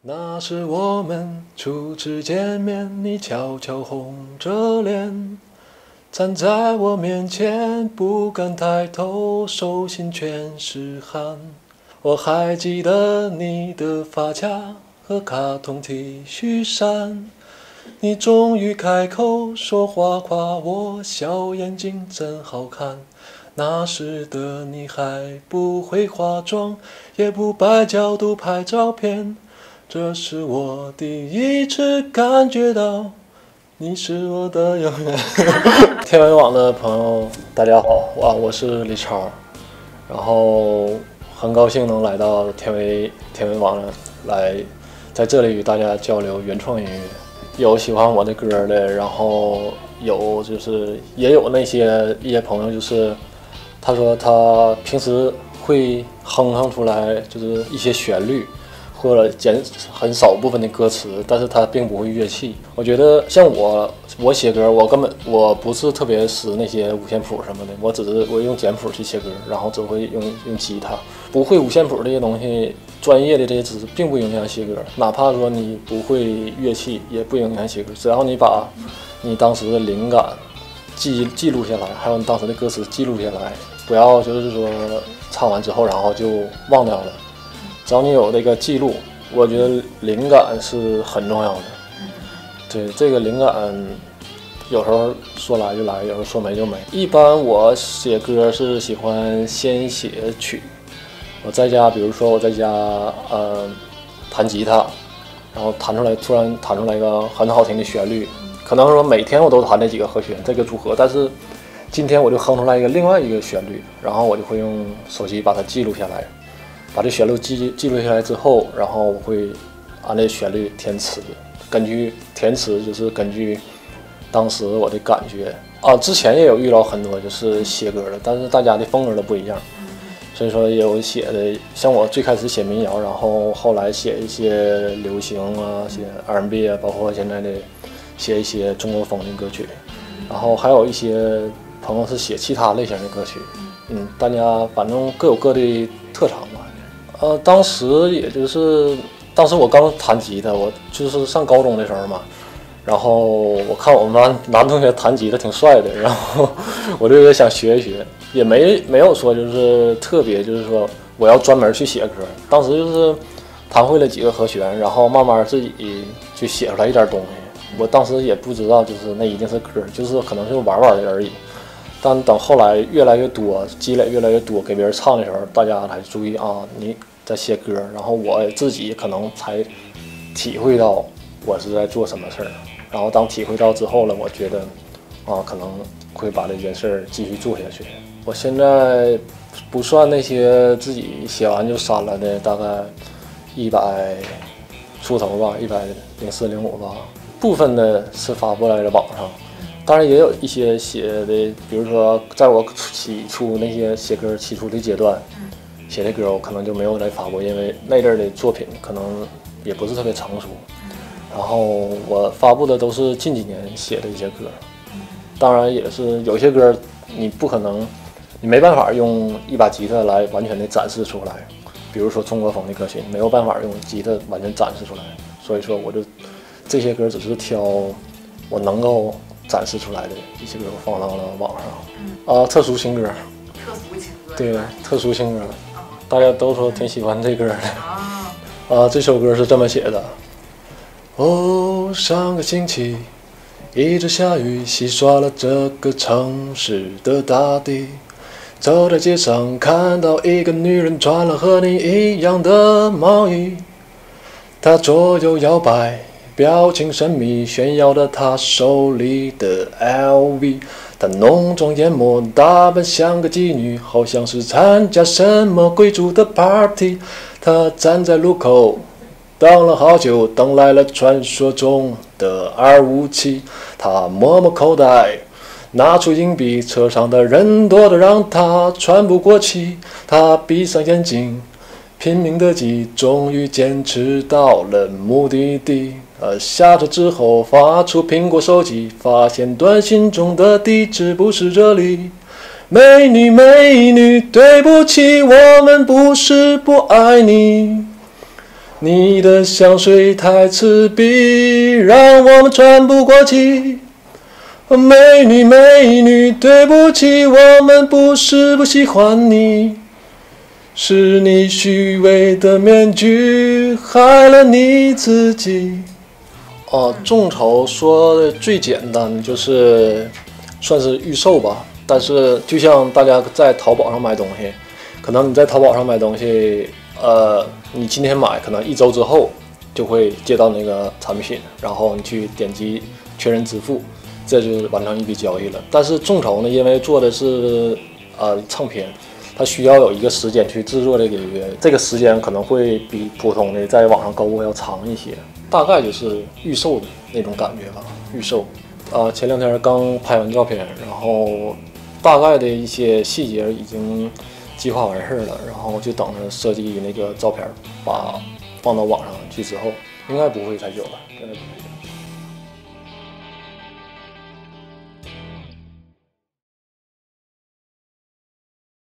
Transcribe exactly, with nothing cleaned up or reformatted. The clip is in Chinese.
那是我们初次见面，你悄悄红着脸，站在我面前，不敢抬头，手心全是汗。我还记得你的发卡和卡通 T 恤衫，你终于开口说话夸我小眼睛真好看。那时的你还不会化妆，也不摆角度拍照片，这是我第一次感觉到你是我的永远。天文网的朋友大家好，哇，我是李超，然后很高兴能来到天文天文网来，在这里与大家交流原创音乐。有喜欢我的歌的，然后有就是也有那些一些朋友，就是他说他平时会哼哼出来就是一些旋律，或者减很少部分的歌词，但是他并不会乐器。我觉得像我，我写歌，我根本我不是特别识那些五线谱什么的，我只是我用简谱去写歌，然后只会用用吉他，不会五线谱这些东西，专业的这些知识并不影响写歌。哪怕说你不会乐器，也不影响写歌，只要你把你当时的灵感记记录下来，还有你当时的歌词记录下来，不要就是说唱完之后然后就忘掉了。只要你有这个记录，我觉得灵感是很重要的。对，这个灵感有时候说来就来，有时候说没就没。一般我写歌是喜欢先写曲，我在家，比如说我在家呃弹吉他，然后弹出来，突然弹出来一个很好听的旋律，可能说每天我都弹这几个和弦这个组合，但是今天我就哼出来一个另外一个旋律，然后我就会用手机把它记录下来。把这旋律记记录下来之后，然后我会按这旋律填词，根据填词就是根据当时我的感觉啊。之前也有遇到很多就是写歌的，但是大家的风格都不一样，所以说也有写的，像我最开始写民谣，然后后来写一些流行啊，写 R and B 啊，包括现在的写一些中国风的歌曲，然后还有一些朋友是写其他类型的歌曲，嗯，大家反正各有各的特长吧。呃，当时也就是当时我刚弹吉他，我就是上高中的时候嘛，然后我看我们班男同学弹吉他挺帅的，然后我就也想学一学，也没没有说就是特别就是说我要专门去写歌，当时就是弹会了几个和弦，然后慢慢自己就写出来一点东西。我当时也不知道就是那一定是歌，就是可能是玩玩的而已。但等后来越来越多，积累越来越多，给别人唱的时候，大家才注意啊，你在写歌，然后我自己可能才体会到我是在做什么事儿。然后当体会到之后了，我觉得啊，可能会把这件事儿继续做下去。我现在不算那些自己写完就删了的，大概一百出头吧，一百零四零五吧，部分的是发布在了网上。当然也有一些写的，比如说在我起初那些写歌起初的阶段，写的歌我可能就没有再发布，因为那阵儿的作品可能也不是特别成熟。然后我发布的都是近几年写的一些歌，当然也是有些歌你不可能，你没办法用一把吉他来完全的展示出来，比如说中国风的歌曲，没有办法用吉他完全展示出来，所以说我就这些歌只是挑我能够展示出来的一些歌放到了网上。啊、呃，特殊情歌， 特殊情歌， 对，特殊情歌，大家都说挺喜欢这歌的。啊、呃，这首歌是这么写的：哦，上个星期一直下雨，洗刷了这个城市的大地。走在街上，看到一个女人穿了和你一样的毛衣，她左右摇摆，表情神秘，炫耀着她手里的 L V。 她浓妆艳抹，打扮像个妓女，好像是参加什么贵族的 party。 她站在路口等了好久，等来了传说中的二五七。她摸摸口袋，拿出硬币，车上的人多得让她喘不过气。她闭上眼睛，拼命的挤，终于坚持到了目的地。呃，下车之后发出苹果手机，发现短信中的地址不是这里。美女美女，对不起，我们不是不爱你。 你的香水太刺鼻，让我们喘不过气。美女美女，对不起，我们不是不喜欢你，是你虚伪的面具害了你自己。哦、呃，众筹说的最简单就是算是预售吧，但是就像大家在淘宝上买东西，可能你在淘宝上买东西，呃，你今天买，可能一周之后就会接到那个产品，然后你去点击确认支付，这就是完成一笔交易了。但是众筹呢，因为做的是呃唱片，它需要有一个时间去制作这个音乐，这个时间可能会比普通的在网上购物要长一些，大概就是预售的那种感觉吧。预售，呃，前两天刚拍完照片，然后大概的一些细节已经计划完事了，然后就等着设计那个照片，把放到网上去之后，应该不会太久了，应该不会。